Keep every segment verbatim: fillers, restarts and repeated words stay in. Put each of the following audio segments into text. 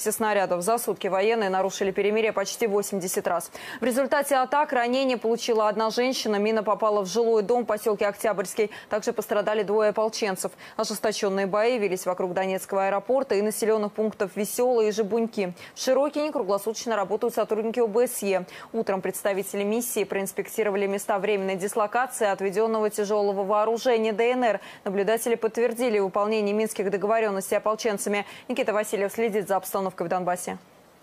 двухсот снарядов. За сутки военные нарушили перемирие почти восемьдесят раз. В результате атак ранения получила одна женщина. Мина попала в жилой дом в поселке Октябрьский. Также пострадали двое ополченцев. Ожесточенные бои велись вокруг Донецкого аэропорта и населенных пунктов Веселые и Жибуньки. В Широкине круглосуточно работают сотрудники ОБСЕ. Утром представители миссии проинспектировали места временной дислокации отведенного тяжелого вооружения ДНР. Наблюдатели подтвердили выполнение минских договоренностей ополченцами. Никита Васильев следит за обстановкой в Донбассе.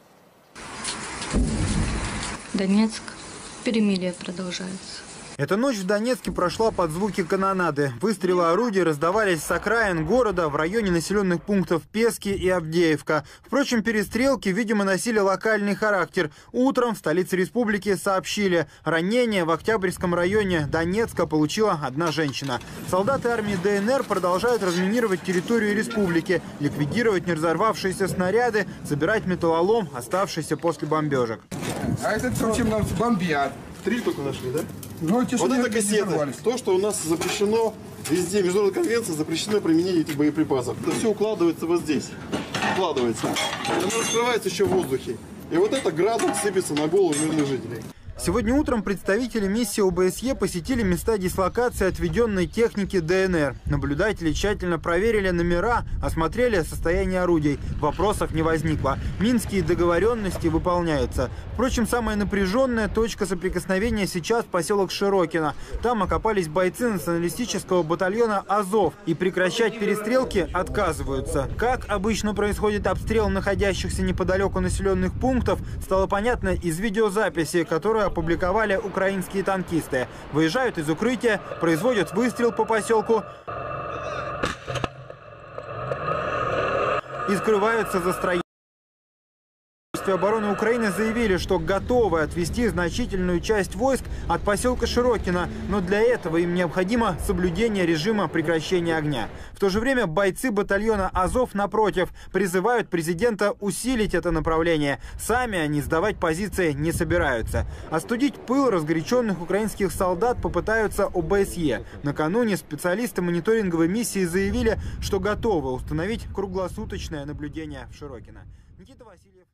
Донецк. Перемирие продолжается. Эта ночь в Донецке прошла под звуки канонады. Выстрелы орудий раздавались с окраин города в районе населенных пунктов Пески и Авдеевка. Впрочем, перестрелки, видимо, носили локальный характер. Утром в столице республики сообщили, ранение в Октябрьском районе Донецка получила одна женщина. Солдаты армии ДНР продолжают разминировать территорию республики, ликвидировать неразорвавшиеся снаряды, собирать металлолом, оставшийся после бомбежек. А этот случай нас бомбят. Три только нашли, да? Ну, вот это кассеты. То, что у нас запрещено везде, международная конвенция, запрещено применение этих боеприпасов. Это все укладывается вот здесь. Укладывается. Оно раскрывается еще в воздухе. И вот это градом сыпется на голову мирных жителей. Сегодня утром представители миссии ОБСЕ посетили места дислокации отведенной техники ДНР. Наблюдатели тщательно проверили номера, осмотрели состояние орудий. Вопросов не возникло. Минские договоренности выполняются. Впрочем, самая напряженная точка соприкосновения сейчас поселок Широкино. Там окопались бойцы националистического батальона «Азов». И прекращать перестрелки отказываются. Как обычно происходит обстрел находящихся неподалеку населенных пунктов, стало понятно из видеозаписи, которую опубликовали украинские танкисты. Выезжают из укрытия, производят выстрел по поселку и скрываются за строением. Министерство обороны Украины заявили, что готовы отвести значительную часть войск от поселка Широкино, но для этого им необходимо соблюдение режима прекращения огня. В то же время бойцы батальона «Азов», напротив, призывают президента усилить это направление. Сами они сдавать позиции не собираются. Остудить пыл разгоряченных украинских солдат попытаются ОБСЕ. Накануне специалисты мониторинговой миссии заявили, что готовы установить круглосуточное наблюдение в Широкино. Никита Васильев.